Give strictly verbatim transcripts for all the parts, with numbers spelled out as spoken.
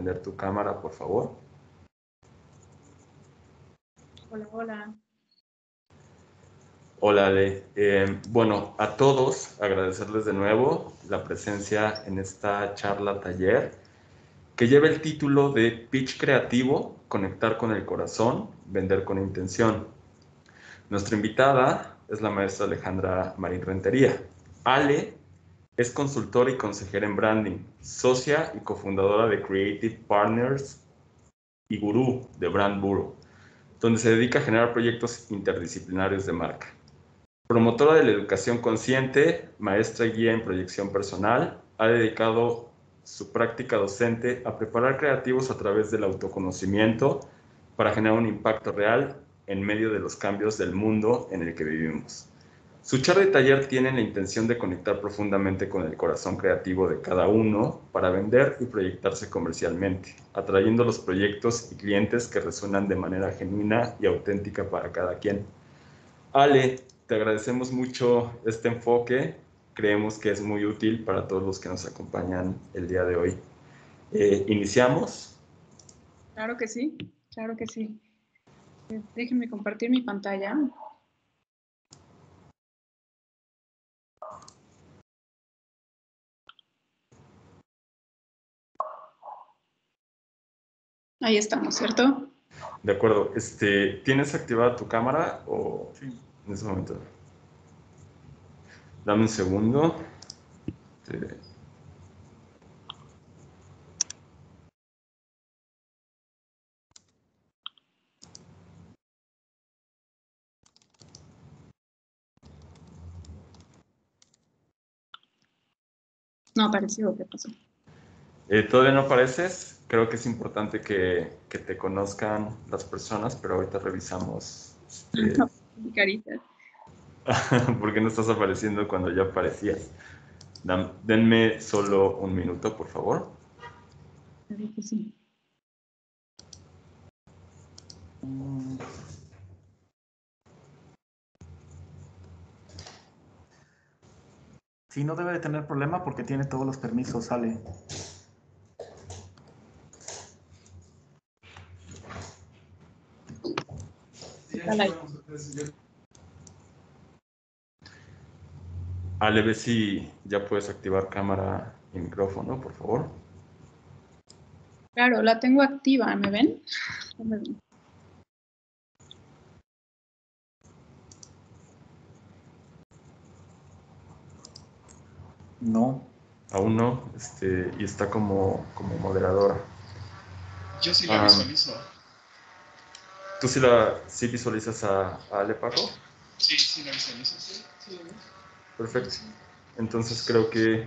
prender tu cámara, por favor. Hola, hola. Hola, Ale. Eh, bueno, a todos agradecerles de nuevo la presencia en esta charla taller que lleva el título de Pitch Creativo, Conectar con el Corazón, Vender con Intención. Nuestra invitada es la maestra Alejandra Marín Rentería. Ale es consultora y consejera en branding, socia y cofundadora de Creative Partners y gurú de Brand Bureau, donde se dedica a generar proyectos interdisciplinarios de marca. Promotora de la educación consciente, maestra y guía en proyección personal, ha dedicado su práctica docente a preparar creativos a través del autoconocimiento para generar un impacto real en medio de los cambios del mundo en el que vivimos. Su charla y taller tienen la intención de conectar profundamente con el corazón creativo de cada uno para vender y proyectarse comercialmente, atrayendo los proyectos y clientes que resuenan de manera genuina y auténtica para cada quien. Ale, te agradecemos mucho este enfoque, creemos que es muy útil para todos los que nos acompañan el día de hoy. Eh, ¿Iniciamos? Claro que sí, claro que sí. Déjenme compartir mi pantalla. Ahí estamos, ¿cierto? De acuerdo. Este, ¿tienes activada tu cámara o sí, en ese momento? Dame un segundo. Sí. No apareció, ¿qué pasó? Eh, ¿Todavía no apareces? Creo que es importante que, que te conozcan las personas, pero ahorita revisamos. Este, No, mi carita. ¿Por qué no estás apareciendo cuando ya aparecías? Dan, denme solo un minuto, por favor. Claro que sí. Sí, no debe de tener problema porque tiene todos los permisos, sale. Ale, ve si ya puedes activar cámara y micrófono, por favor. Claro, la tengo activa, ¿me ven? ¿No me ven? No. Aún no, este, y está como, como moderadora. Yo sí la Um, visualizo. ¿Tú sí, la, sí visualizas a, a Ale, Paco? Sí, sí la visualizo, sí. sí lo ves. Perfecto. Entonces creo que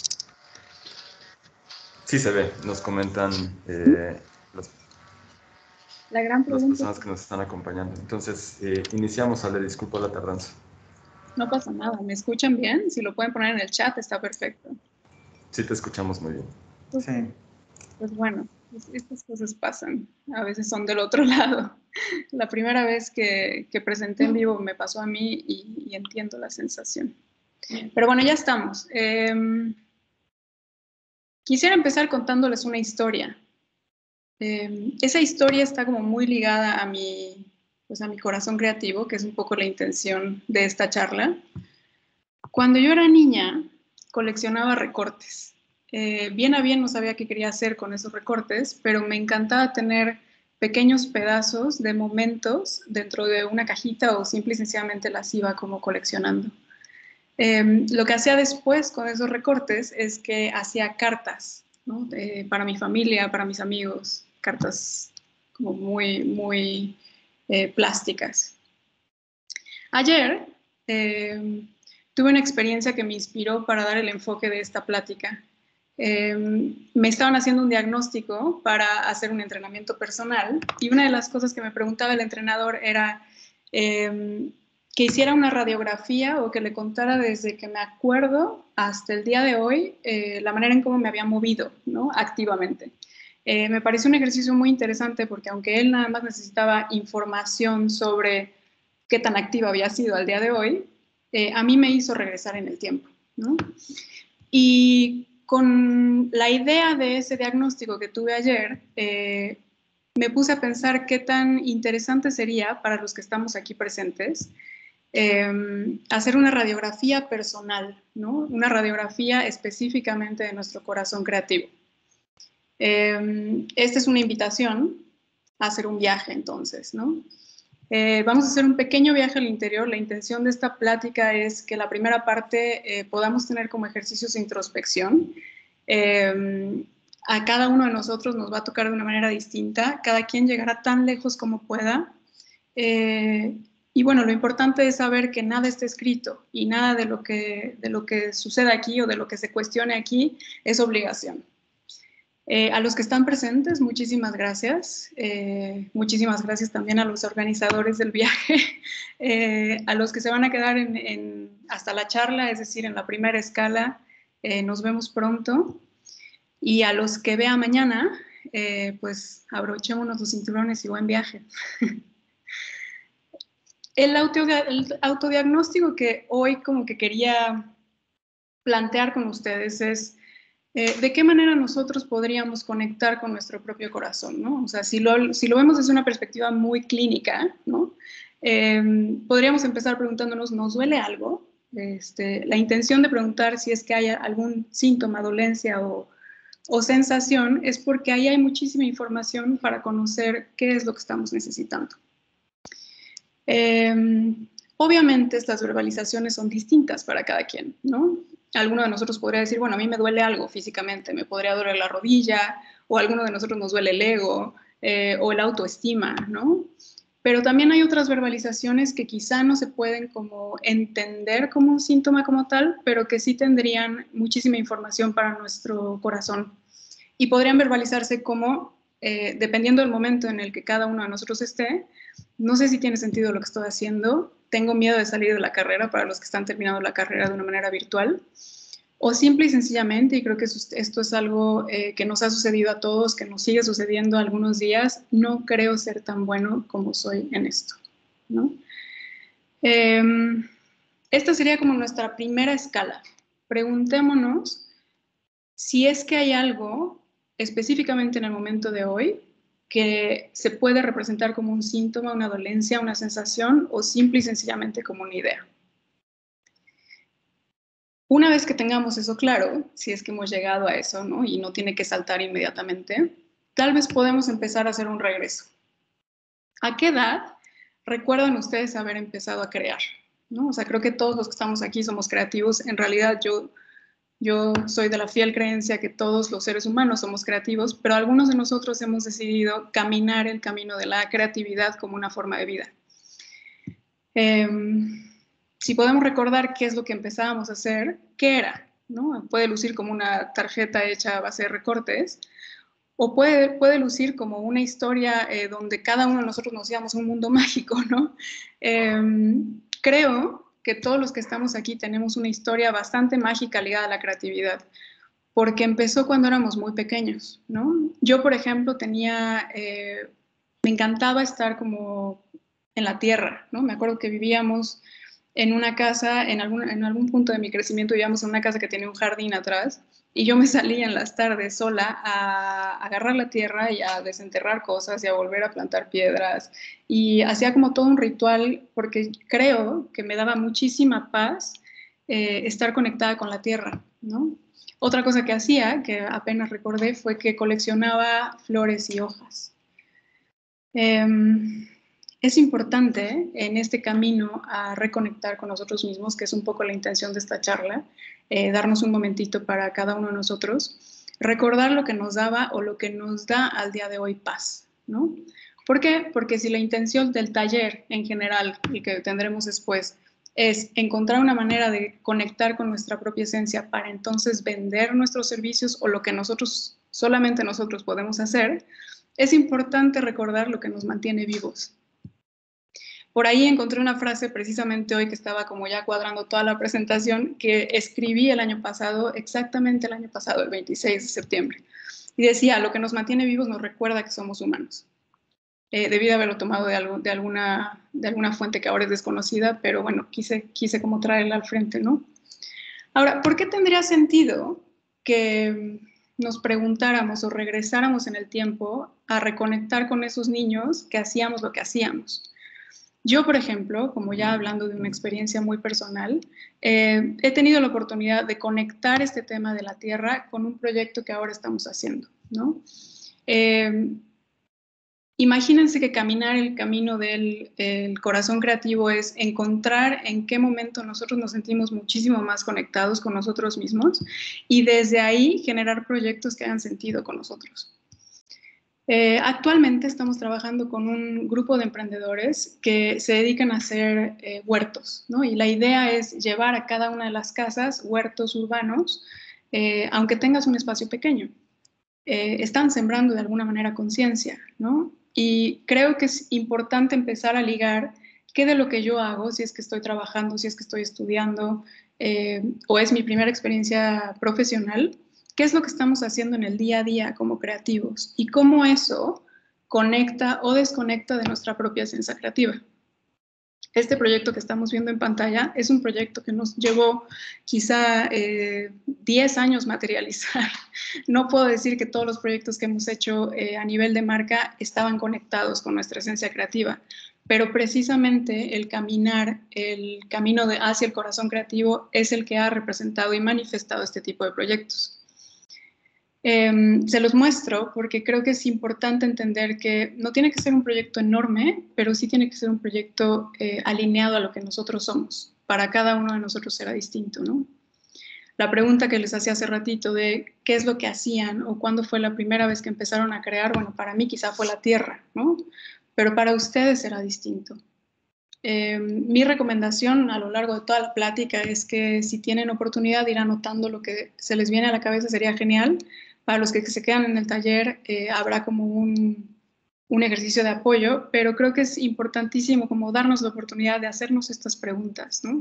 sí se ve. Nos comentan eh, las, La gran las pregunta personas es, que nos están acompañando. Entonces, eh, iniciamos, Ale, disculpa la tardanza. no pasa nada, ¿me escuchan bien? Si lo pueden poner en el chat, está perfecto. Sí, te escuchamos muy bien. Pues, Sí. pues bueno, pues estas cosas pasan, a veces son del otro lado. La primera vez que, que presenté en vivo me pasó a mí y, y entiendo la sensación. Pero bueno, ya estamos. Eh, quisiera empezar contándoles una historia. Eh, esa historia está como muy ligada a mi, pues a mi corazón creativo, que es un poco la intención de esta charla. Cuando yo era niña, coleccionaba recortes. Eh, bien a bien no sabía qué quería hacer con esos recortes, pero me encantaba tener pequeños pedazos de momentos dentro de una cajita o simple y sencillamente las iba como coleccionando. Eh, lo que hacía después con esos recortes es que hacía cartas, ¿no? Eh, para mi familia, para mis amigos, cartas como muy, muy eh, plásticas. Ayer eh, tuve una experiencia que me inspiró para dar el enfoque de esta plática. Eh, me estaban haciendo un diagnóstico para hacer un entrenamiento personal y una de las cosas que me preguntaba el entrenador era eh, que hiciera una radiografía o que le contara desde que me acuerdo hasta el día de hoy eh, la manera en cómo me había movido, ¿no? Activamente. Eh, me pareció un ejercicio muy interesante porque aunque él nada más necesitaba información sobre qué tan activa había sido al día de hoy, eh, a mí me hizo regresar en el tiempo, ¿no? Y con la idea de ese diagnóstico que tuve ayer, eh, me puse a pensar qué tan interesante sería para los que estamos aquí presentes eh, hacer una radiografía personal, ¿no? Una radiografía específicamente de nuestro corazón creativo. Eh, esta es una invitación a hacer un viaje, entonces, ¿no? Eh, vamos a hacer un pequeño viaje al interior. La intención de esta plática es que la primera parte eh, podamos tener como ejercicios de introspección. Eh, a cada uno de nosotros nos va a tocar de una manera distinta. Cada quien llegará tan lejos como pueda. Eh, y bueno, lo importante es saber que nada está escrito y nada de lo que, de lo que sucede aquí o de lo que se cuestione aquí es obligación. Eh, a los que están presentes, muchísimas gracias. Eh, muchísimas gracias también a los organizadores del viaje. Eh, a los que se van a quedar en, en, hasta la charla, es decir, en la primera escala, eh, nos vemos pronto. Y a los que vean mañana, eh, pues abrochemos los cinturones y buen viaje. El, auto, el autodiagnóstico que hoy como que quería plantear con ustedes es Eh, ¿de qué manera nosotros podríamos conectar con nuestro propio corazón, ¿no? O sea, si lo, si lo vemos desde una perspectiva muy clínica, ¿no? Eh, podríamos empezar preguntándonos, ¿nos duele algo? Este, la intención de preguntar si es que hay algún síntoma, dolencia o, o sensación es porque ahí hay muchísima información para conocer qué es lo que estamos necesitando. Eh, obviamente estas verbalizaciones son distintas para cada quien, ¿no? Alguno de nosotros podría decir, bueno, a mí me duele algo físicamente, me podría doler la rodilla, o a alguno de nosotros nos duele el ego, eh, o el autoestima, ¿no? Pero también hay otras verbalizaciones que quizá no se pueden como entender como un síntoma como tal, pero que sí tendrían muchísima información para nuestro corazón. Y podrían verbalizarse como, eh, dependiendo del momento en el que cada uno de nosotros esté, no sé si tiene sentido lo que estoy haciendo, tengo miedo de salir de la carrera para los que están terminando la carrera de una manera virtual, o simple y sencillamente, y creo que esto es algo eh, que nos ha sucedido a todos, que nos sigue sucediendo algunos días, no creo ser tan bueno como soy en esto, ¿no? Eh, esta sería como nuestra primera escala. Preguntémonos si es que hay algo específicamente en el momento de hoy que se puede representar como un síntoma, una dolencia, una sensación o simple y sencillamente como una idea. Una vez que tengamos eso claro, si es que hemos llegado a eso, ¿no? Y no tiene que saltar inmediatamente, tal vez podemos empezar a hacer un regreso. ¿A qué edad recuerdan ustedes haber empezado a crear? ¿No? O sea, creo que todos los que estamos aquí somos creativos. En realidad yo, yo soy de la fiel creencia que todos los seres humanos somos creativos, pero algunos de nosotros hemos decidido caminar el camino de la creatividad como una forma de vida. Eh, Si podemos recordar qué es lo que empezábamos a hacer, ¿qué era? ¿No? Puede lucir como una tarjeta hecha a base de recortes, o puede, puede lucir como una historia eh, donde cada uno de nosotros nos íbamos a un mundo mágico, ¿no? Eh, creo que todos los que estamos aquí tenemos una historia bastante mágica ligada a la creatividad, porque empezó cuando éramos muy pequeños, ¿no? Yo, por ejemplo, tenía, eh, me encantaba estar como en la tierra, ¿no? Me acuerdo que vivíamos en una casa, en algún, en algún punto de mi crecimiento vivíamos en una casa que tenía un jardín atrás y yo me salía en las tardes sola a agarrar la tierra y a desenterrar cosas y a volver a plantar piedras y hacía como todo un ritual porque creo que me daba muchísima paz eh, estar conectada con la tierra, ¿no? Otra cosa que hacía, que apenas recordé, fue que coleccionaba flores y hojas. Eh, Es importante en este camino a reconectar con nosotros mismos, que es un poco la intención de esta charla, eh, darnos un momentito para cada uno de nosotros, recordar lo que nos daba o lo que nos da al día de hoy paz, ¿no? ¿Por qué? Porque si la intención del taller en general, y que tendremos después, es encontrar una manera de conectar con nuestra propia esencia para entonces vender nuestros servicios o lo que nosotros, solamente nosotros podemos hacer, es importante recordar lo que nos mantiene vivos. Por ahí encontré una frase precisamente hoy que estaba como ya cuadrando toda la presentación que escribí el año pasado, exactamente el año pasado, el veintiséis de septiembre. Y decía, lo que nos mantiene vivos nos recuerda que somos humanos. Eh, debí de haberlo tomado de, algo, de, alguna, de alguna fuente que ahora es desconocida, pero bueno, quise, quise como traerla al frente, ¿no? Ahora, ¿por qué tendría sentido que nos preguntáramos o regresáramos en el tiempo a reconectar con esos niños que hacíamos lo que hacíamos. Yo, por ejemplo, como ya hablando de una experiencia muy personal, eh, he tenido la oportunidad de conectar este tema de la tierra con un proyecto que ahora estamos haciendo, ¿no? Eh, imagínense que caminar el camino del el corazón creativo es encontrar en qué momento nosotros nos sentimos muchísimo más conectados con nosotros mismos y desde ahí generar proyectos que hagan sentido con nosotros. Eh, actualmente estamos trabajando con un grupo de emprendedores que se dedican a hacer eh, huertos, ¿no? Y la idea es llevar a cada una de las casas huertos urbanos, eh, aunque tengas un espacio pequeño. Eh, están sembrando de alguna manera conciencia, ¿no? Y creo que es importante empezar a ligar qué de lo que yo hago, si es que estoy trabajando, si es que estoy estudiando, eh, o es mi primera experiencia profesional, qué es lo que estamos haciendo en el día a día como creativos y cómo eso conecta o desconecta de nuestra propia esencia creativa. Este proyecto que estamos viendo en pantalla es un proyecto que nos llevó quizá eh, diez años materializar. No puedo decir que todos los proyectos que hemos hecho eh, a nivel de marca estaban conectados con nuestra esencia creativa, pero precisamente el caminar, el camino de hacia el corazón creativo es el que ha representado y manifestado este tipo de proyectos. Eh, se los muestro porque creo que es importante entender que no tiene que ser un proyecto enorme, pero sí tiene que ser un proyecto eh, alineado a lo que nosotros somos. Para cada uno de nosotros será distinto, ¿no? La pregunta que les hacía hace ratito de qué es lo que hacían o cuándo fue la primera vez que empezaron a crear, bueno, para mí quizá fue la tierra, ¿no? Pero para ustedes será distinto. Eh, mi recomendación a lo largo de toda la plática es que si tienen oportunidad de ir anotando lo que se les viene a la cabeza sería genial. Para los que se quedan en el taller eh, habrá como un, un ejercicio de apoyo, pero creo que es importantísimo como darnos la oportunidad de hacernos estas preguntas, ¿no?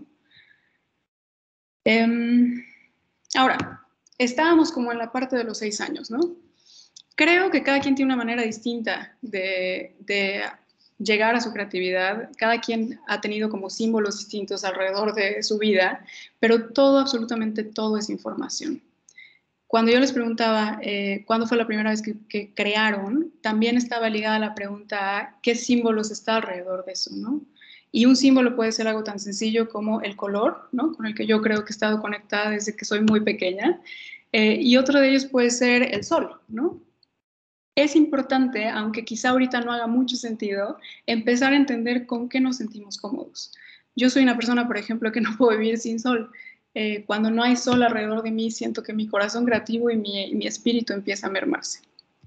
Eh, ahora, estábamos como en la parte de los seis años, ¿no? Creo que cada quien tiene una manera distinta de, de llegar a su creatividad. Cada quien ha tenido como símbolos distintos alrededor de su vida, pero todo, absolutamente todo es información. Cuando yo les preguntaba eh, cuándo fue la primera vez que, que crearon, también estaba ligada la pregunta a qué símbolos está alrededor de eso, ¿no? Y un símbolo puede ser algo tan sencillo como el color, ¿no? Con el que yo creo que he estado conectada desde que soy muy pequeña. Eh, y otro de ellos puede ser el sol, ¿no? Es importante, aunque quizá ahorita no haga mucho sentido, empezar a entender con qué nos sentimos cómodos. Yo soy una persona, por ejemplo, que no puedo vivir sin sol. Eh, cuando no hay sol alrededor de mí, siento que mi corazón creativo y mi, y mi espíritu empieza a mermarse.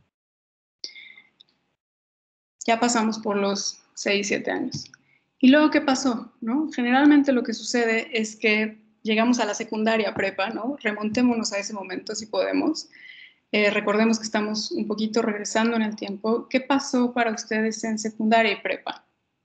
Ya pasamos por los seis, siete años. ¿Y luego qué pasó? ¿No? Generalmente lo que sucede es que llegamos a la secundaria prepa, ¿no? Remontémonos a ese momento si podemos. Eh, recordemos que estamos un poquito regresando en el tiempo. ¿Qué pasó para ustedes en secundaria y prepa?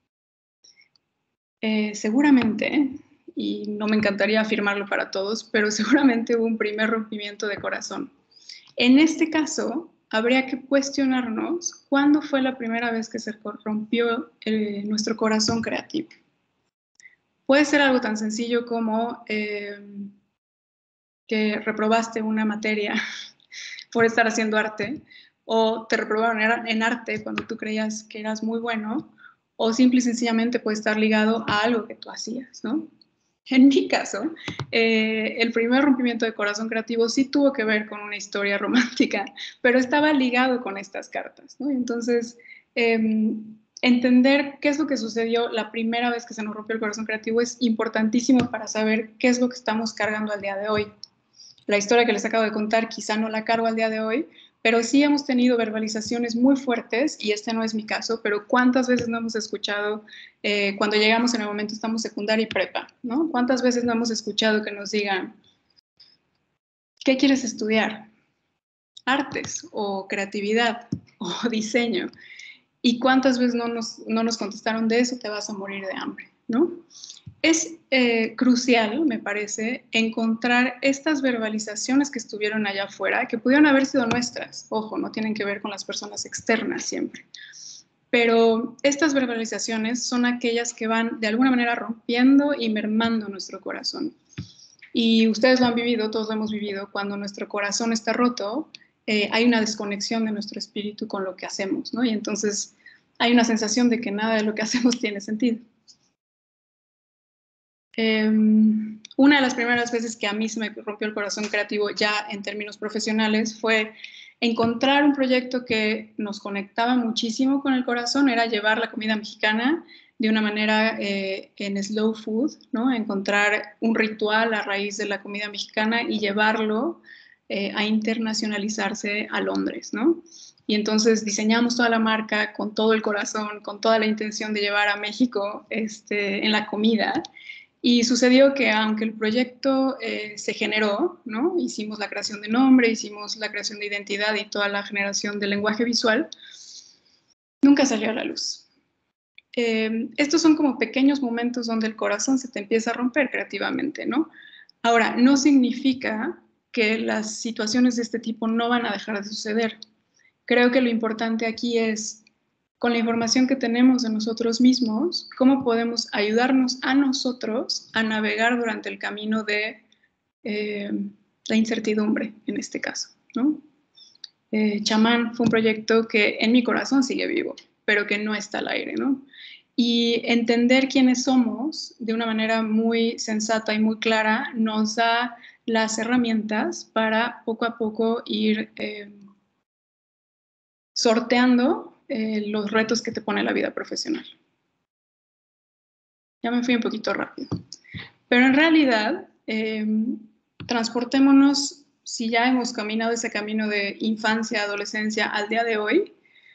Eh, seguramente, y no me encantaría afirmarlo para todos, pero seguramente hubo un primer rompimiento de corazón. En este caso, habría que cuestionarnos cuándo fue la primera vez que se rompió eh, nuestro corazón creativo. Puede ser algo tan sencillo como eh, que reprobaste una materia por estar haciendo arte, o te reprobaron en arte cuando tú creías que eras muy bueno, o simple y sencillamente puede estar ligado a algo que tú hacías, ¿no? En mi caso, eh, el primer rompimiento de corazón creativo sí tuvo que ver con una historia romántica, pero estaba ligado con estas cartas, ¿no? Entonces, eh, entender qué es lo que sucedió la primera vez que se nos rompió el corazón creativo es importantísimo para saber qué es lo que estamos cargando al día de hoy. La historia que les acabo de contar quizá no la cargo al día de hoy, pero sí hemos tenido verbalizaciones muy fuertes, y este no es mi caso, pero ¿cuántas veces no hemos escuchado, eh, cuando llegamos en el momento estamos secundaria y prepa, ¿no? ¿Cuántas veces no hemos escuchado que nos digan, ¿qué quieres estudiar? Artes o creatividad o diseño. ¿Y cuántas veces no nos, no nos contestaron de eso te vas a morir de hambre, ¿no? Es eh, crucial, me parece, encontrar estas verbalizaciones que estuvieron allá afuera, que pudieron haber sido nuestras. Ojo, no tienen que ver con las personas externas siempre. Pero estas verbalizaciones son aquellas que van de alguna manera rompiendo y mermando nuestro corazón. Y ustedes lo han vivido, todos lo hemos vivido, cuando nuestro corazón está roto, eh, hay una desconexión de nuestro espíritu con lo que hacemos, ¿no? Y entonces hay una sensación de que nada de lo que hacemos tiene sentido. Eh, una de las primeras veces que a mí se me rompió el corazón creativo ya en términos profesionales fue encontrar un proyecto que nos conectaba muchísimo con el corazón, era llevar la comida mexicana de una manera eh, en slow food, ¿no? Encontrar un ritual a raíz de la comida mexicana y llevarlo eh, a internacionalizarse a Londres, ¿no? Y entonces diseñamos toda la marca con todo el corazón, con toda la intención de llevar a México este, en la comida. Y sucedió que aunque el proyecto eh, se generó, ¿no? Hicimos la creación de nombre, hicimos la creación de identidad y toda la generación del lenguaje visual, nunca salió a la luz. Eh, estos son como pequeños momentos donde el corazón se te empieza a romper creativamente, ¿no? Ahora, no significa que las situaciones de este tipo no van a dejar de suceder. Creo que lo importante aquí es, con la información que tenemos de nosotros mismos, cómo podemos ayudarnos a nosotros a navegar durante el camino de eh, la incertidumbre, en este caso, ¿no? Eh, Chamán fue un proyecto que en mi corazón sigue vivo, pero que no está al aire, ¿no? Y entender quiénes somos de una manera muy sensata y muy clara nos da las herramientas para poco a poco ir eh, sorteando eh, los retos que te pone la vida profesional. Ya me fui un poquito rápido. Pero en realidad, eh, transportémonos, si ya hemos caminado ese camino de infancia, adolescencia, al día de hoy,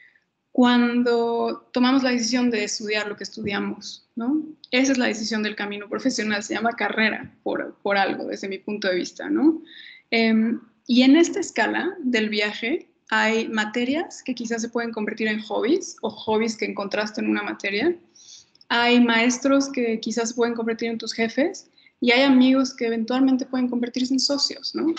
cuando tomamos la decisión de estudiar lo que estudiamos, ¿no? Esa es la decisión del camino profesional, se llama carrera por, por algo, desde mi punto de vista, ¿no? Eh, y en esta escala del viaje hay materias que quizás se pueden convertir en hobbies o hobbies que encontraste en una materia. Hay maestros que quizás se pueden convertir en tus jefes y hay amigos que eventualmente pueden convertirse en socios, ¿no?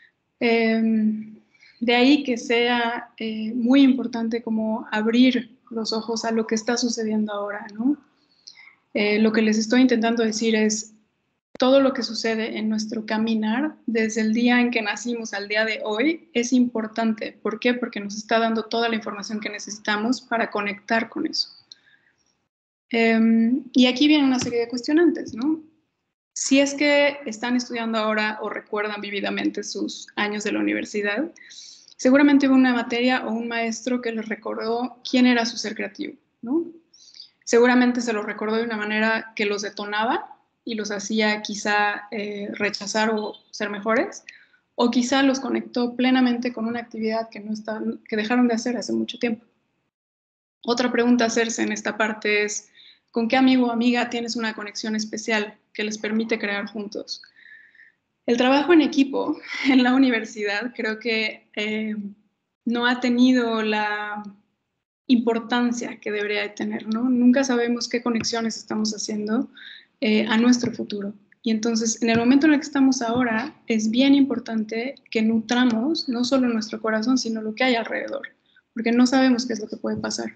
Eh, de ahí que sea eh, muy importante como abrir los ojos a lo que está sucediendo ahora, ¿no? Eh, lo que les estoy intentando decir es todo lo que sucede en nuestro caminar desde el día en que nacimos al día de hoy es importante. ¿Por qué? Porque nos está dando toda la información que necesitamos para conectar con eso. Eh, y aquí viene una serie de cuestionantes, ¿no? Si es que están estudiando ahora o recuerdan vívidamente sus años de la universidad, seguramente hubo una materia o un maestro que les recordó quién era su ser creativo, ¿no? Seguramente se los recordó de una manera que los detonaba y los hacía quizá eh, rechazar o ser mejores, o quizá los conectó plenamente con una actividad que, no está, que dejaron de hacer hace mucho tiempo. Otra pregunta a hacerse en esta parte es, ¿con qué amigo o amiga tienes una conexión especial que les permite crear juntos? El trabajo en equipo en la universidad creo que eh, no ha tenido la importancia que debería tener, ¿no? Nunca sabemos qué conexiones estamos haciendo eh, a nuestro futuro. Y entonces, en el momento en el que estamos ahora, es bien importante que nutramos no solo nuestro corazón, sino lo que hay alrededor, porque no sabemos qué es lo que puede pasar.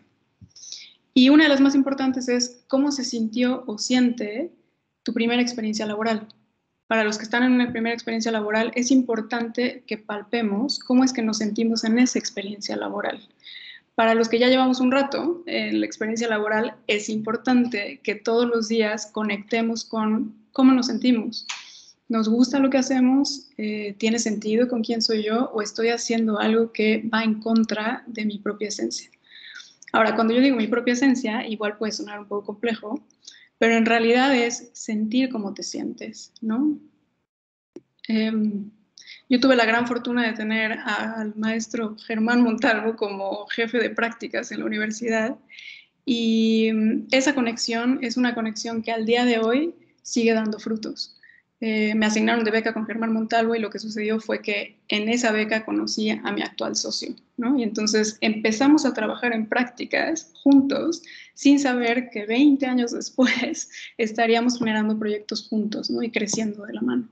Y una de las más importantes es cómo se sintió o siente tu primera experiencia laboral. Para los que están en una primera experiencia laboral, es importante que palpemos cómo es que nos sentimos en esa experiencia laboral. Para los que ya llevamos un rato en la experiencia laboral, es importante que todos los días conectemos con cómo nos sentimos. ¿Nos gusta lo que hacemos? Eh, ¿Tiene sentido con quién soy yo? ¿O estoy haciendo algo que va en contra de mi propia esencia? Ahora, cuando yo digo mi propia esencia, igual puede sonar un poco complejo, pero en realidad es sentir cómo te sientes, ¿no? Eh, yo tuve la gran fortuna de tener al maestro Germán Montalvo como jefe de prácticas en la universidad y esa conexión es una conexión que al día de hoy sigue dando frutos. Eh, me asignaron de beca con Germán Montalvo y lo que sucedió fue que en esa beca conocí a mi actual socio, ¿no? Y entonces empezamos a trabajar en prácticas juntos sin saber que veinte años después estaríamos generando proyectos juntos, ¿no? Y creciendo de la mano.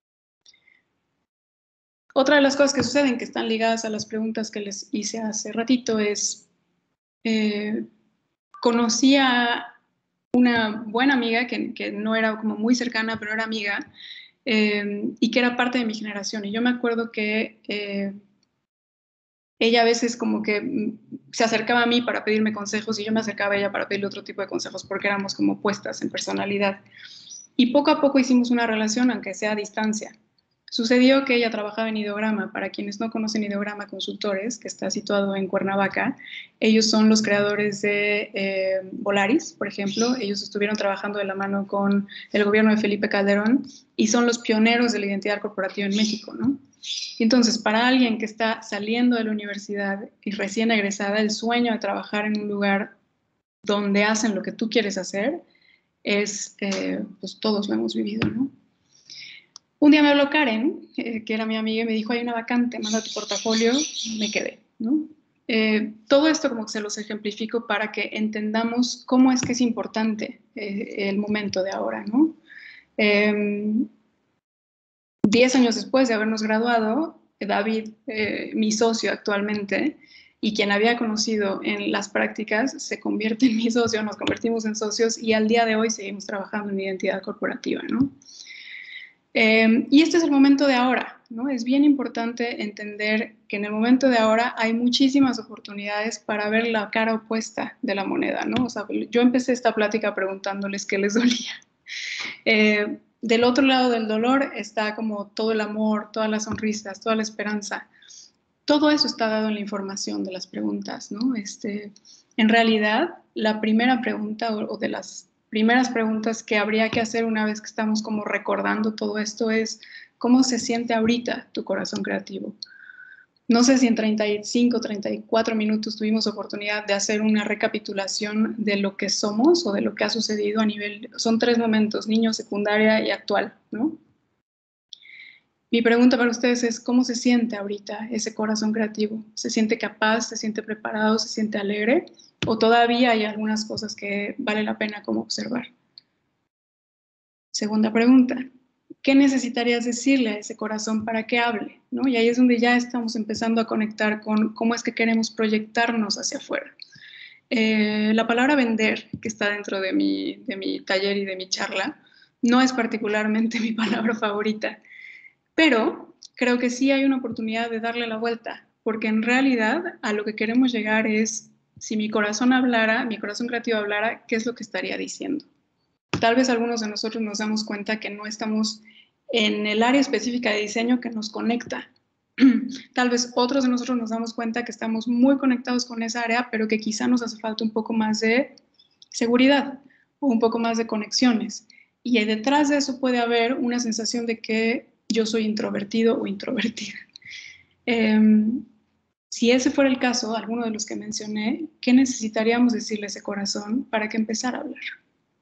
Otra de las cosas que suceden que están ligadas a las preguntas que les hice hace ratito es, eh, conocí a una buena amiga que, que no era como muy cercana, pero era amiga, eh, y que era parte de mi generación. Y yo me acuerdo que eh, ella a veces como que se acercaba a mí para pedirme consejos y yo me acercaba a ella para pedirle otro tipo de consejos porque éramos como opuestas en personalidad. Y poco a poco hicimos una relación, aunque sea a distancia. Sucedió que ella trabajaba en Ideograma. Para quienes no conocen Ideograma Consultores, que está situado en Cuernavaca, ellos son los creadores de eh, Volaris, por ejemplo. Ellos estuvieron trabajando de la mano con el gobierno de Felipe Calderón y son los pioneros de la identidad corporativa en México, ¿no? Y entonces, para alguien que está saliendo de la universidad y recién egresada, el sueño de trabajar en un lugar donde hacen lo que tú quieres hacer es, eh, pues todos lo hemos vivido, ¿no? Un día me habló Karen, eh, que era mi amiga, y me dijo, hay una vacante, manda tu portafolio, me quedé, ¿no? Eh, todo esto como que se los ejemplifico para que entendamos cómo es que es importante eh, el momento de ahora, ¿no? Eh, diez años después de habernos graduado, David, eh, mi socio actualmente, y quien había conocido en las prácticas, se convierte en mi socio, nos convertimos en socios y al día de hoy seguimos trabajando en identidad corporativa, ¿no? Eh, y este es el momento de ahora, ¿no? Es bien importante entender que en el momento de ahora hay muchísimas oportunidades para ver la cara opuesta de la moneda, ¿no? O sea, yo empecé esta plática preguntándoles qué les dolía. Eh, del otro lado del dolor está como todo el amor, todas las sonrisas, toda la esperanza. Todo eso está dado en la información de las preguntas, ¿no? Este, en realidad, la primera pregunta o, o de las primeras preguntas que habría que hacer una vez que estamos como recordando todo esto es ¿cómo se siente ahorita tu corazón creativo? No sé si en treinta y cinco, treinta y cuatro minutos tuvimos oportunidad de hacer una recapitulación de lo que somos o de lo que ha sucedido a nivel, son tres momentos, niño, secundaria y actual, ¿no? Mi pregunta para ustedes es, ¿cómo se siente ahorita ese corazón creativo? ¿Se siente capaz, se siente preparado, se siente alegre? ¿O todavía hay algunas cosas que vale la pena como observar? Segunda pregunta, ¿qué necesitarías decirle a ese corazón para que hable? ¿No? Y ahí es donde ya estamos empezando a conectar con cómo es que queremos proyectarnos hacia afuera. Eh, la palabra vender, que está dentro de mi, de mi taller y de mi charla, no es particularmente mi palabra favorita, pero creo que sí hay una oportunidad de darle la vuelta, porque en realidad a lo que queremos llegar es, si mi corazón hablara, mi corazón creativo hablara, ¿qué es lo que estaría diciendo? Tal vez algunos de nosotros nos damos cuenta que no estamos en el área específica de diseño que nos conecta. Tal vez otros de nosotros nos damos cuenta que estamos muy conectados con esa área, pero que quizá nos hace falta un poco más de seguridad o un poco más de conexiones. Y detrás de eso puede haber una sensación de que yo soy introvertido o introvertida. Eh, si ese fuera el caso, alguno de los que mencioné, ¿qué necesitaríamos decirle a ese corazón para que empezara a hablar?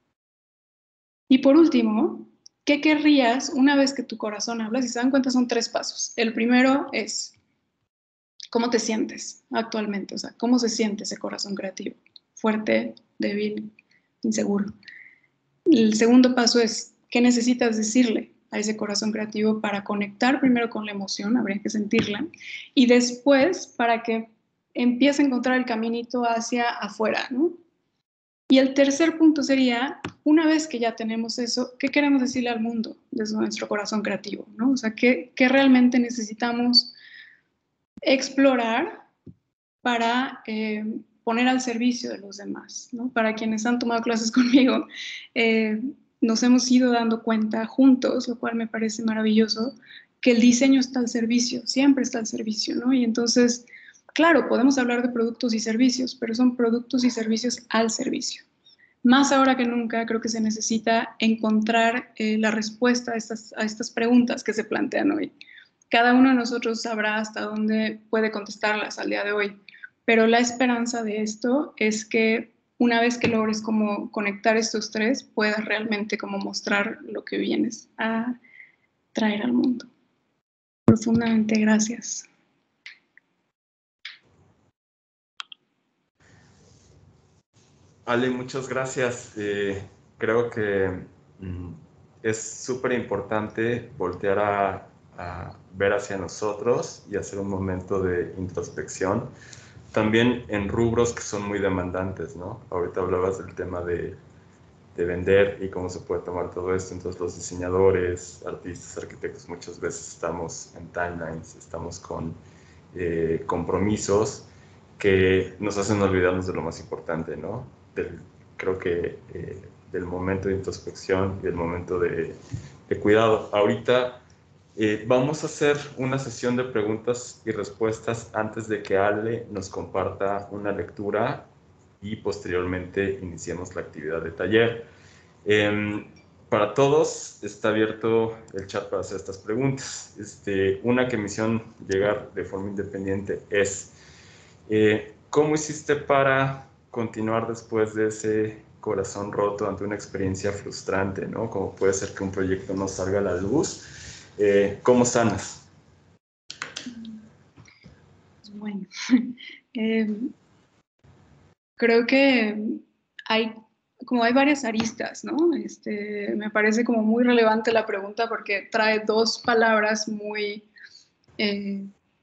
Y por último, ¿qué querrías una vez que tu corazón habla? Si se dan cuenta, son tres pasos. El primero es, ¿cómo te sientes actualmente? O sea, ¿cómo se siente ese corazón creativo? Fuerte, débil, inseguro. El segundo paso es, ¿qué necesitas decirle a ese corazón creativo para conectar primero con la emoción? Habría que sentirla. Y después, para que empiece a encontrar el caminito hacia afuera, ¿no? Y el tercer punto sería, una vez que ya tenemos eso, ¿qué queremos decirle al mundo desde nuestro corazón creativo, ¿no? O sea, ¿qué, qué realmente necesitamos explorar para eh, poner al servicio de los demás, ¿no? Para quienes han tomado clases conmigo, eh, nos hemos ido dando cuenta juntos, lo cual me parece maravilloso, que el diseño está al servicio, siempre está al servicio, ¿no? Y entonces, claro, podemos hablar de productos y servicios, pero son productos y servicios al servicio. Más ahora que nunca, creo que se necesita encontrar eh, la respuesta a estas, a estas preguntas que se plantean hoy. Cada uno de nosotros sabrá hasta dónde puede contestarlas al día de hoy, pero la esperanza de esto es que una vez que logres como conectar estos tres, puedas realmente como mostrar lo que vienes a traer al mundo. Profundamente gracias. Ale, muchas gracias. Eh, creo que mm, es súper importante voltear a, a ver hacia nosotros y hacer un momento de introspección. También en rubros que son muy demandantes, ¿no? Ahorita hablabas del tema de, de vender y cómo se puede tomar todo esto. Entonces los diseñadores, artistas, arquitectos, muchas veces estamos en timelines, estamos con eh, compromisos que nos hacen olvidarnos de lo más importante, ¿no? Del, creo que eh, del momento de introspección y del momento de, de cuidado. Ahorita eh, vamos a hacer una sesión de preguntas y respuestas antes de que Ale nos comparta una lectura y posteriormente iniciemos la actividad de taller. Eh, para todos está abierto el chat para hacer estas preguntas. Este, una que me hicieron llegar de forma independiente es eh, ¿cómo hiciste para continuar después de ese corazón roto ante una experiencia frustrante, ¿no? Como puede ser que un proyecto no salga a la luz. Eh, ¿Cómo sanas? Bueno, eh, creo que hay, como hay varias aristas, ¿no? Este, me parece como muy relevante la pregunta porque trae dos palabras muy, eh,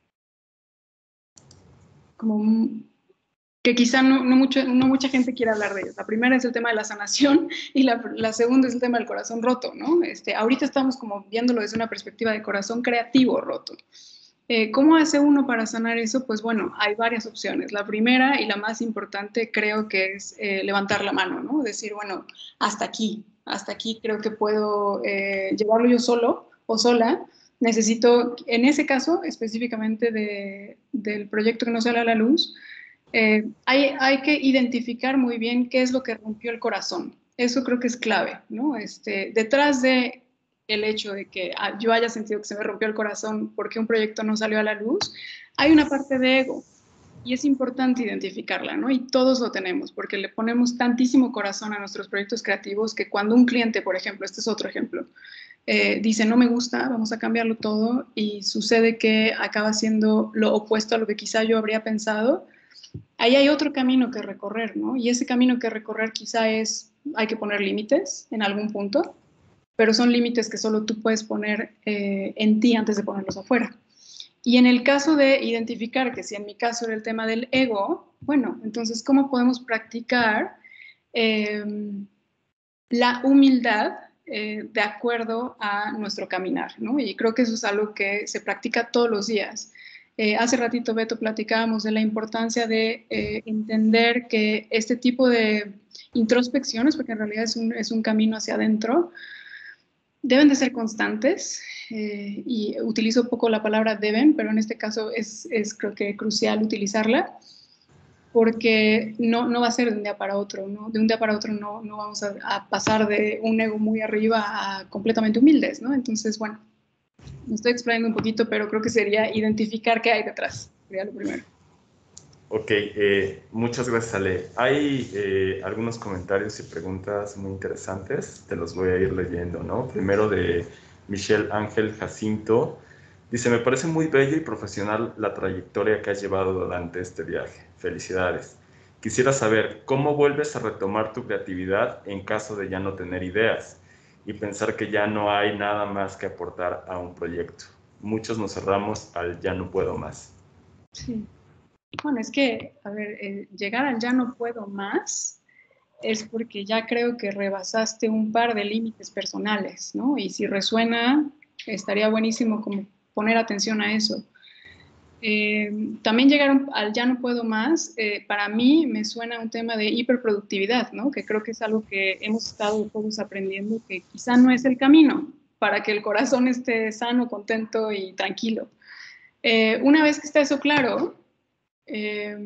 como que quizá no, no, mucho, no mucha gente quiere hablar de ellas. La primera es el tema de la sanación y la, la segunda es el tema del corazón roto, ¿no? Este, ahorita estamos como viéndolo desde una perspectiva de corazón creativo roto. Eh, ¿Cómo hace uno para sanar eso? Pues bueno, hay varias opciones. La primera y la más importante creo que es eh, levantar la mano, ¿no? Decir, bueno, hasta aquí, hasta aquí creo que puedo eh, llevarlo yo solo o sola. Necesito, en ese caso específicamente de, del proyecto que no sale a la luz, eh, hay, hay que identificar muy bien qué es lo que rompió el corazón. Eso creo que es clave, ¿no? Este, detrás de el hecho de que ah, yo haya sentido que se me rompió el corazón porque un proyecto no salió a la luz, hay una parte de ego y es importante identificarla, ¿no? Y todos lo tenemos porque le ponemos tantísimo corazón a nuestros proyectos creativos que cuando un cliente, por ejemplo, este es otro ejemplo, eh, dice no me gusta, vamos a cambiarlo todo y sucede que acaba siendo lo opuesto a lo que quizá yo habría pensado, ahí hay otro camino que recorrer, ¿no? Y ese camino que recorrer quizá es, hay que poner límites en algún punto, pero son límites que solo tú puedes poner eh, en ti antes de ponerlos afuera. Y en el caso de identificar que si en mi caso era el tema del ego, bueno, entonces, ¿cómo podemos practicar eh, la humildad eh, de acuerdo a nuestro caminar, ¿no? Y creo que eso es algo que se practica todos los días. Eh, hace ratito, Beto, platicábamos de la importancia de eh, entender que este tipo de introspecciones, porque en realidad es un, es un camino hacia adentro, deben de ser constantes, eh, y utilizo poco la palabra deben, pero en este caso es, es creo que crucial utilizarla, porque no, no va a ser de un día para otro, ¿no? De un día para otro no, no vamos a, a pasar de un ego muy arriba a completamente humildes, ¿no? Entonces, bueno, me estoy explayando un poquito, pero creo que sería identificar qué hay detrás, sería lo primero. Ok, eh, muchas gracias, Ale. Hay eh, algunos comentarios y preguntas muy interesantes, te los voy a ir leyendo, ¿no? Primero de Michelle Ángel Jacinto. Dice, me parece muy bella y profesional la trayectoria que has llevado durante este viaje. Felicidades. Quisiera saber, ¿cómo vuelves a retomar tu creatividad en caso de ya no tener ideas y pensar que ya no hay nada más que aportar a un proyecto? Muchos nos cerramos al ya no puedo más. Sí. Bueno, es que, a ver, eh, llegar al ya no puedo más es porque ya creo que rebasaste un par de límites personales, ¿no? Y si resuena, estaría buenísimo como poner atención a eso. Eh, también llegar al ya no puedo más, eh, para mí me suena un tema de hiperproductividad, ¿no? Que creo que es algo que hemos estado todos aprendiendo, que quizá no es el camino para que el corazón esté sano, contento y tranquilo. Eh, una vez que está eso claro, eh,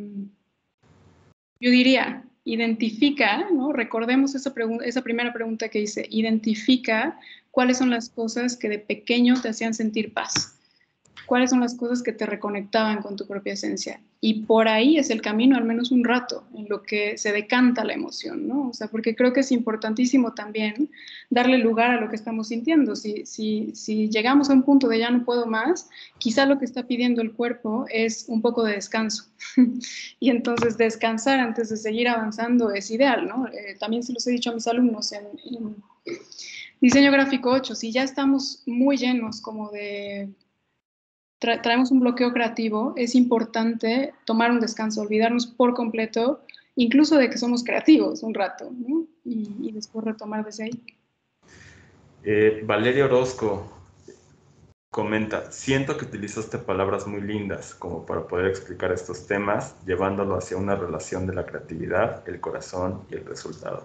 yo diría, identifica, ¿no? Recordemos esa, esa primera pregunta que hice, identifica cuáles son las cosas que de pequeño te hacían sentir paz, cuáles son las cosas que te reconectaban con tu propia esencia. Y por ahí es el camino, al menos un rato, en lo que se decanta la emoción, ¿no? O sea, porque creo que es importantísimo también darle lugar a lo que estamos sintiendo. Si, si, si llegamos a un punto de ya no puedo más, quizá lo que está pidiendo el cuerpo es un poco de descanso. Y entonces descansar antes de seguir avanzando es ideal, ¿no? Eh, también se los he dicho a mis alumnos en, en Diseño Gráfico ocho, si ya estamos muy llenos como de... Tra traemos un bloqueo creativo, es importante tomar un descanso, olvidarnos por completo incluso de que somos creativos un rato, ¿no? Y, y después retomar desde ahí. Eh, Valeria Orozco comenta, siento que utilizaste palabras muy lindas como para poder explicar estos temas, llevándolo hacia una relación de la creatividad, el corazón y el resultado.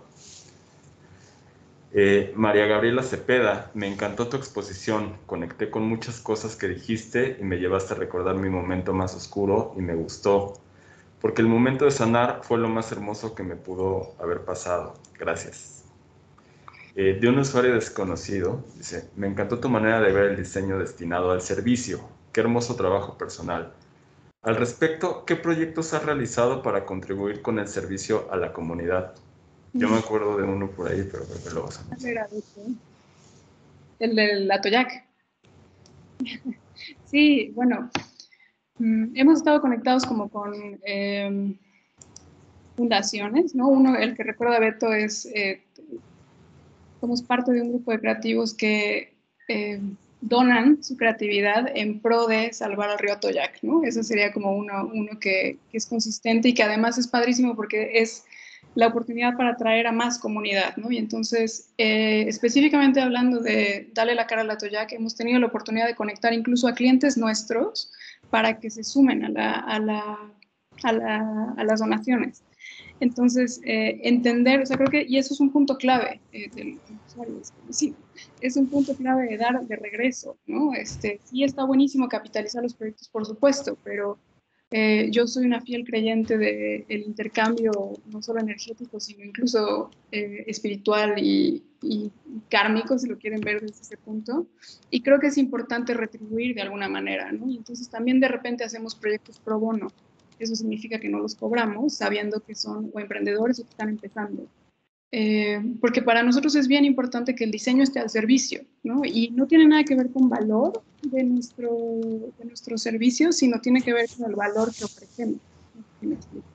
Eh, María Gabriela Cepeda, me encantó tu exposición, conecté con muchas cosas que dijiste y me llevaste a recordar mi momento más oscuro y me gustó, porque el momento de sanar fue lo más hermoso que me pudo haber pasado. Gracias. Eh, de un usuario desconocido, dice, me encantó tu manera de ver el diseño destinado al servicio. Qué hermoso trabajo personal. Al respecto, ¿qué proyectos has realizado para contribuir con el servicio a la comunidad? Yo me acuerdo de uno por ahí, pero creo que lo vas a mencionar. El del Atoyac. Sí, bueno, hemos estado conectados como con eh, fundaciones, ¿no? Uno, el que recuerda Beto, es, eh, somos parte de un grupo de creativos que eh, donan su creatividad en pro de salvar al río Atoyac, ¿no? Eso sería como uno, uno que, que es consistente y que además es padrísimo porque es la oportunidad para atraer a más comunidad, ¿no? Y entonces, eh, específicamente hablando de Dale la cara al Atoyac, hemos tenido la oportunidad de conectar incluso a clientes nuestros para que se sumen a, la, a, la, a, la, a las donaciones. Entonces, eh, entender, o sea, creo que, y eso es un punto clave eh, del usuario desconocido, es un punto clave de dar de regreso, ¿no? Este, sí está buenísimo capitalizar los proyectos, por supuesto, pero eh, yo soy una fiel creyente del intercambio, no solo energético, sino incluso eh, espiritual y, y kármico, si lo quieren ver desde ese punto, y creo que es importante retribuir de alguna manera, ¿no? Y entonces también de repente hacemos proyectos pro bono. Eso significa que no los cobramos, sabiendo que son o emprendedores o que están empezando. Eh, porque para nosotros es bien importante que el diseño esté al servicio, ¿no? Y no tiene nada que ver con valor de nuestro, de nuestro servicio, sino tiene que ver con el valor que ofrecemos. ¿Sí me explico?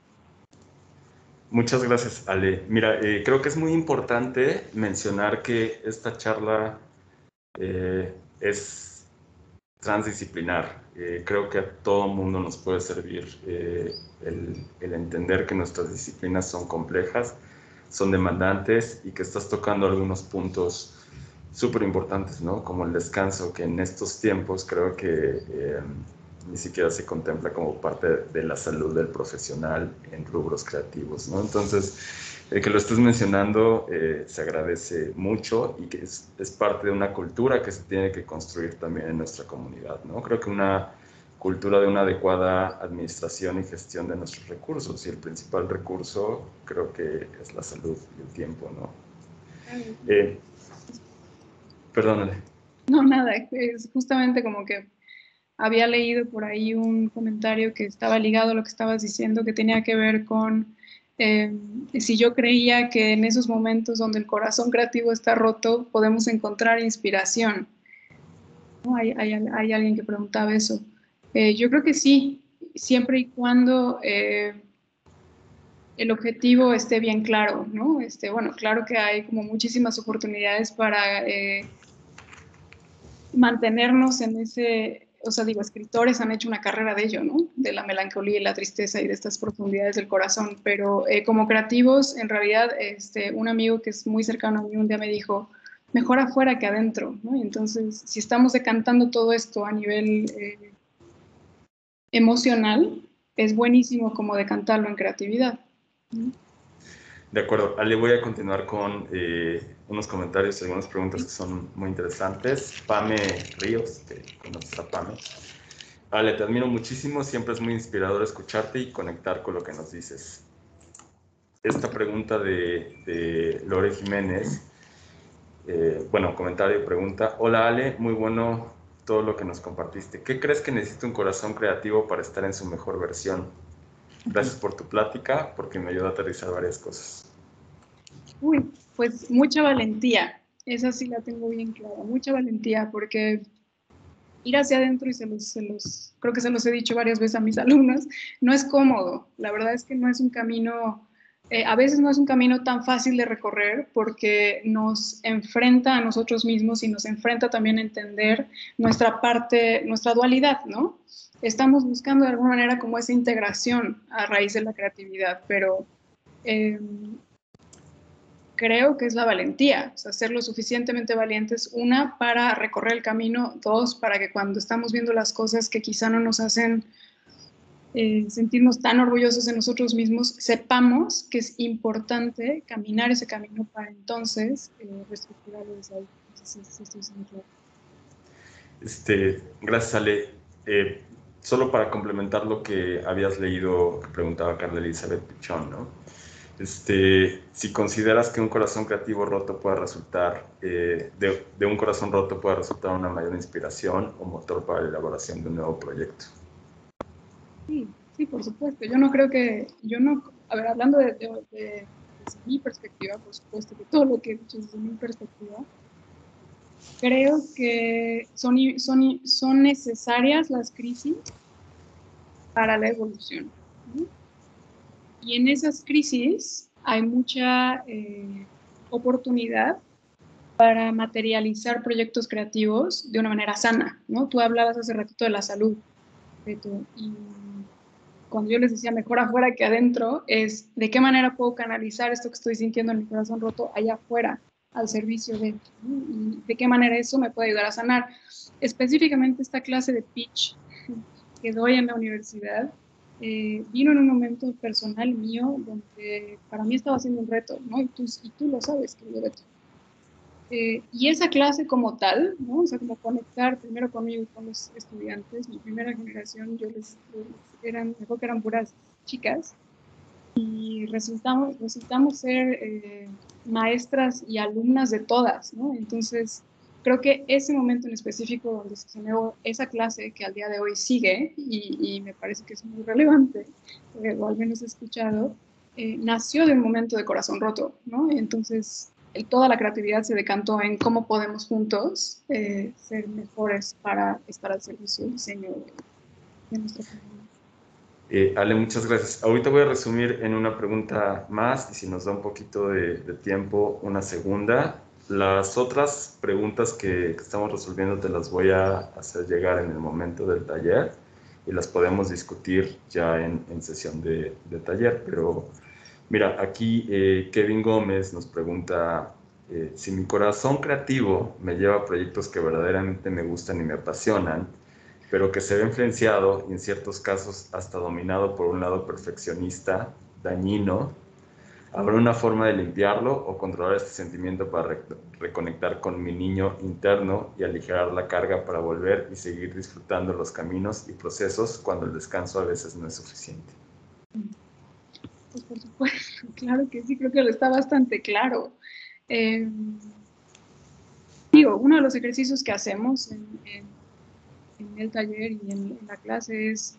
Muchas gracias, Ale. Mira, eh, creo que es muy importante mencionar que esta charla eh, es transdisciplinar. Eh, creo que a todo mundo nos puede servir eh, el, el entender que nuestras disciplinas son complejas, son demandantes y que estás tocando algunos puntos súper importantes, ¿no? Como el descanso, que en estos tiempos creo que eh, ni siquiera se contempla como parte de la salud del profesional en rubros creativos, ¿no? Entonces, el que lo estés mencionando eh, se agradece mucho y que es, es parte de una cultura que se tiene que construir también en nuestra comunidad, ¿no? Creo que una cultura de una adecuada administración y gestión de nuestros recursos, y el principal recurso creo que es la salud y el tiempo, ¿no? Eh, perdónale. No, nada, es justamente como que había leído por ahí un comentario que estaba ligado a lo que estabas diciendo, que tenía que ver con eh, si yo creía que en esos momentos donde el corazón creativo está roto, podemos encontrar inspiración. ¿No? Hay, hay, hay alguien que preguntaba eso. Eh, yo creo que sí, siempre y cuando eh, el objetivo esté bien claro, ¿no? Este, bueno, claro que hay como muchísimas oportunidades para eh, mantenernos en ese, o sea, digo, escritores han hecho una carrera de ello, ¿no? De la melancolía y la tristeza y de estas profundidades del corazón, pero eh, como creativos, en realidad, este, un amigo que es muy cercano a mí un día me dijo, mejor afuera que adentro, ¿no? Y entonces, si estamos decantando todo esto a nivel eh, emocional, es buenísimo como decantarlo en creatividad, ¿no? De acuerdo, Ale, voy a continuar con eh, unos comentarios y algunas preguntas que son muy interesantes. Pame Ríos, que conoces a Pame. Ale, te admiro muchísimo, siempre es muy inspirador escucharte y conectar con lo que nos dices. Esta pregunta de, de Lore Jiménez, eh, bueno, comentario y pregunta. Hola Ale, muy bueno todo lo que nos compartiste. ¿Qué crees que necesita un corazón creativo para estar en su mejor versión? Gracias por tu plática, porque me ayuda a aterrizar varias cosas. Uy, pues mucha valentía, esa sí la tengo bien clara, mucha valentía, porque ir hacia adentro, y se los, se los, creo que se los he dicho varias veces a mis alumnos, no es cómodo, la verdad es que no es un camino, eh, a veces no es un camino tan fácil de recorrer porque nos enfrenta a nosotros mismos y nos enfrenta también a entender nuestra parte, nuestra dualidad, ¿no? Estamos buscando de alguna manera como esa integración a raíz de la creatividad, pero eh, creo que es la valentía, o sea, ser lo suficientemente valientes, una, para recorrer el camino, dos, para que cuando estamos viendo las cosas que quizá no nos hacen eh, sentirnos tan orgullosos de nosotros mismos, sepamos que es importante caminar ese camino para entonces eh, reestructurarlo desde ahí. No sé si estoy siendo claro. Este, gracias, Ale. Eh, solo para complementar lo que habías leído, que preguntaba Carla Elizabeth Pichón, ¿no? Este, si consideras que un corazón creativo roto puede resultar, eh, de, de un corazón roto puede resultar una mayor inspiración o motor para la elaboración de un nuevo proyecto. Sí, sí, por supuesto. Yo no creo que, yo no, a ver, hablando de, de, de, desde mi perspectiva, por supuesto que todo lo que he dicho es desde mi perspectiva, creo que son, son, son necesarias las crisis para la evolución, ¿no? Y en esas crisis hay mucha eh, oportunidad para materializar proyectos creativos de una manera sana, ¿no? Tú hablabas hace ratito de la salud, Beto, y cuando yo les decía mejor afuera que adentro, es de qué manera puedo canalizar esto que estoy sintiendo en mi corazón roto allá afuera, al servicio de, ¿no? Y de qué manera eso me puede ayudar a sanar. Específicamente esta clase de pitch que doy en la universidad, eh, vino en un momento personal mío donde para mí estaba siendo un reto, ¿no? Y tú, y tú lo sabes, querido Beto. Eh, y esa clase como tal, ¿no? O sea, como conectar primero conmigo y con los estudiantes, mi primera generación, yo les, les eran, me acuerdo que eran puras chicas, y resultamos, resultamos ser eh, maestras y alumnas de todas, ¿no? Entonces, creo que ese momento en específico donde se generó esa clase que al día de hoy sigue, y, y me parece que es muy relevante, eh, o al menos he escuchado, eh, nació de un momento de corazón roto, ¿no? Entonces, el, toda la creatividad se decantó en cómo podemos juntos eh, ser mejores para estar al servicio del diseño de, de nuestra comunidad. Eh, Ale, muchas gracias. Ahorita voy a resumir en una pregunta más y si nos da un poquito de, de tiempo, una segunda. Las otras preguntas que, que estamos resolviendo te las voy a hacer llegar en el momento del taller y las podemos discutir ya en, en sesión de, de taller. Pero mira, aquí eh, Kevin Gómez nos pregunta, eh, si mi corazón creativo me lleva a proyectos que verdaderamente me gustan y me apasionan, pero que se ve influenciado y en ciertos casos hasta dominado por un lado perfeccionista, dañino, ¿habrá una forma de limpiarlo o controlar este sentimiento para re reconectar con mi niño interno y aligerar la carga para volver y seguir disfrutando los caminos y procesos cuando el descanso a veces no es suficiente? Pues por supuesto, claro que sí, creo que lo está bastante claro. Eh, digo, uno de los ejercicios que hacemos en, en, en el taller y en, en la clase es,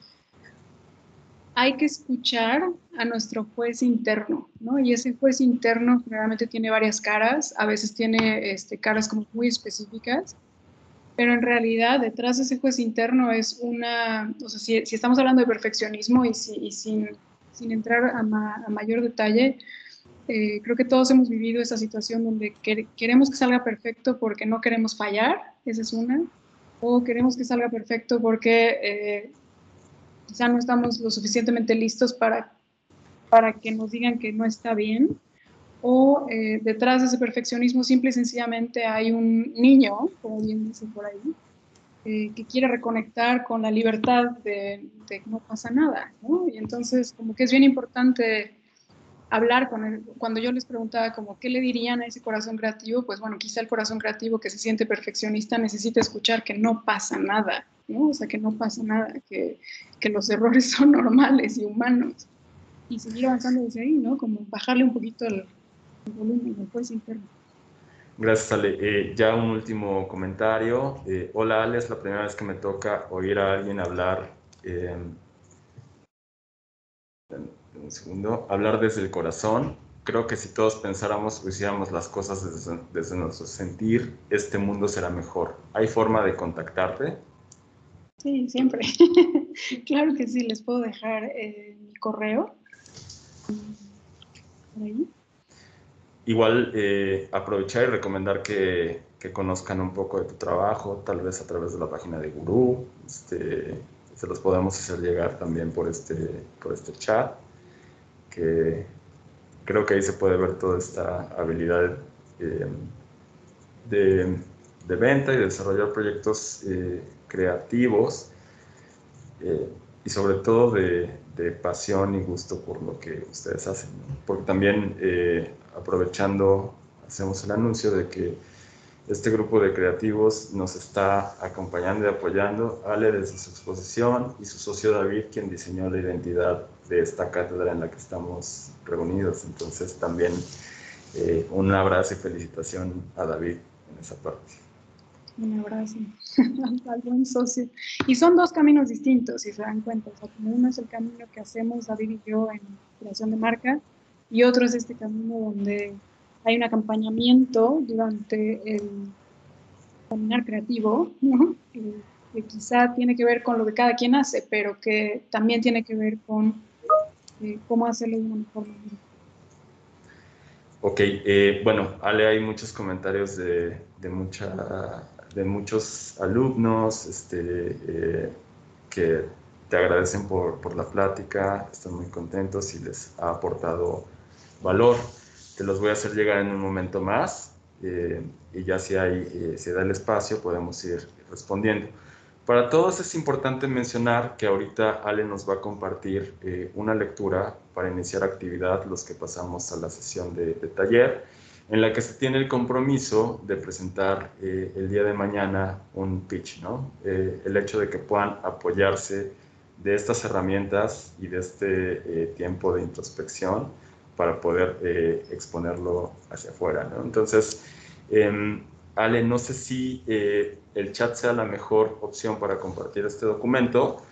hay que escuchar a nuestro juez interno, ¿no? Y ese juez interno generalmente tiene varias caras, a veces tiene este, caras como muy específicas, pero en realidad detrás de ese juez interno es una, o sea, si, si estamos hablando de perfeccionismo y, si, y sin, sin entrar a, ma, a mayor detalle, eh, creo que todos hemos vivido esa situación donde quer, queremos que salga perfecto porque no queremos fallar, esa es una, o queremos que salga perfecto porque eh, quizá no estamos lo suficientemente listos para, para que nos digan que no está bien, o eh, detrás de ese perfeccionismo simple y sencillamente hay un niño, como bien dice por ahí, eh, que quiere reconectar con la libertad de, de que no pasa nada, ¿no? Y entonces como que es bien importante hablar con él. Cuando yo les preguntaba como qué le dirían a ese corazón creativo, pues bueno, quizá el corazón creativo que se siente perfeccionista necesita escuchar que no pasa nada, ¿no? O sea, que no pasa nada, que, que los errores son normales y humanos. Y seguir avanzando desde ahí, ¿no? Como bajarle un poquito el, el volumen, el juez interno. Gracias, Ale. Eh, ya un último comentario. Eh, hola, Ale, es la primera vez que me toca oír a alguien hablar, eh, un segundo, hablar desde el corazón. Creo que si todos pensáramos o hiciéramos las cosas desde, desde nuestro sentir, este mundo será mejor. ¿Hay forma de contactarte? Sí, siempre. Claro que sí, les puedo dejar eh, mi correo. Por ahí. Igual eh, aprovechar y recomendar que, que conozcan un poco de tu trabajo, tal vez a través de la página de Gurú. Este, se los podemos hacer llegar también por este, por este chat. Que, creo que ahí se puede ver toda esta habilidad eh, de, de venta y de desarrollar proyectos eh, creativos eh, y sobre todo de, de pasión y gusto por lo que ustedes hacen, ¿no? Porque también eh, aprovechando, hacemos el anuncio de que este grupo de creativos nos está acompañando y apoyando. Ale desde su exposición y su socio David, quien diseñó la identidad de esta cátedra en la que estamos reunidos. Entonces también eh, un abrazo y felicitación a David en esa parte. Un abrazo al buen socio. Y son dos caminos distintos, si se dan cuenta. O sea, como uno es el camino que hacemos David y yo en creación de marca, y otro es este camino donde hay un acompañamiento durante el caminar creativo, ¿no? Que, que quizá tiene que ver con lo que cada quien hace, pero que también tiene que ver con eh, cómo hacerlo de una mejor manera. Ok, eh, bueno, Ale, hay muchos comentarios de, de, mucha, de muchos alumnos este, eh, que te agradecen por, por la plática, están muy contentos y les ha aportado valor. Te los voy a hacer llegar en un momento más eh, y ya si, hay, eh, si da el espacio podemos ir respondiendo. Para todos es importante mencionar que ahorita Ale nos va a compartir eh, una lectura para iniciar actividad, los que pasamos a la sesión de, de taller, en la que se tiene el compromiso de presentar eh, el día de mañana un pitch, ¿no? Eh, el hecho de que puedan apoyarse de estas herramientas y de este eh, tiempo de introspección para poder eh, exponerlo hacia afuera, ¿no? Entonces, eh, Ale, no sé si eh, el chat sea la mejor opción para compartir este documento,